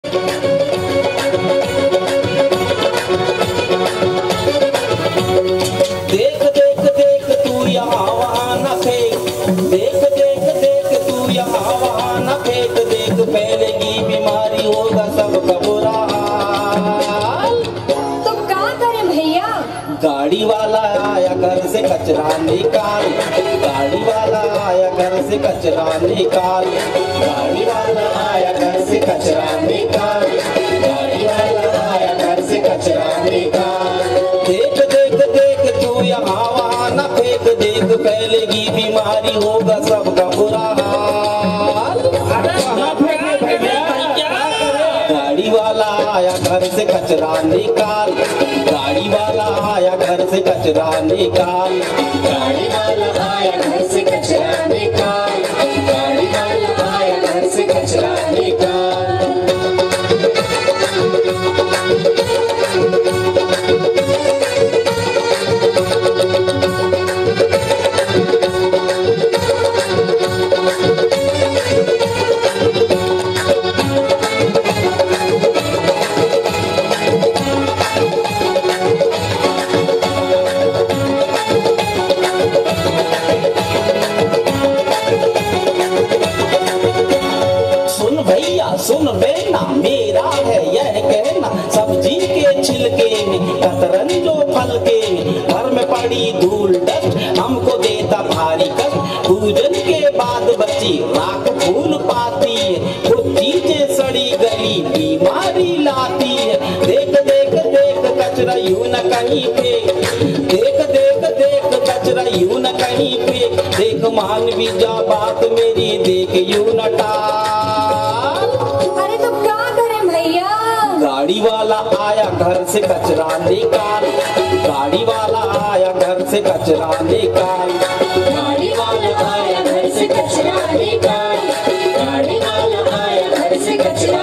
देख देख देख तू यहाँ वहाँ न फेंक, देख देख देख तू यहाँ वहाँ न फेंक, देख फैलेगी बीमारी होगा सबका बुरा हाल। तो क्या करें भैया? गाड़ी वाला आया घर से कचरा निकाल, गाड़ी वाला आया घर से कचरा निकाल, गाड़ी वाला आया घर से कचरा निकाल, गाड़ी वाला आया घर से कचरा निकाल। देख देख देख तू यहाँ वहाँ न फेंक, देख फैलेगी बीमारी होगा सबका बुरा हाल। गाड़ी वाला आया घर से कचरा निकाल, गाड़ी वाला आया घर से कचरा निकाल, गाड़ी वाला आया घर से कचरा निकाल, गाड़ी वाला आया घर से कचरा निकाल। सुन बेना मेरा है यह कहना, सब्जी के छिलके में कतरन जो फल के में, घर में पड़ी धूल डस्ट हमको देता भारी कष्ट, पूजन के बाद बची राख फूल पाती है, कुछ चीजें सड़ी गली बीमारी लाती है। देख देख देख कचरा यूं न कहीं फेंक, देख देख देख कचरा यूं न कहीं फेंक, देख मान भी जा बात मेरी, देख यूं न टाल। गाड़ी वाला आया घर से कचरा निकाल, गाड़ी वाला आया घर से कचरा निकाल, गाड़ी वाला आया घर से कचरा निकाल, गाड़ी वाला आया घर से कचरा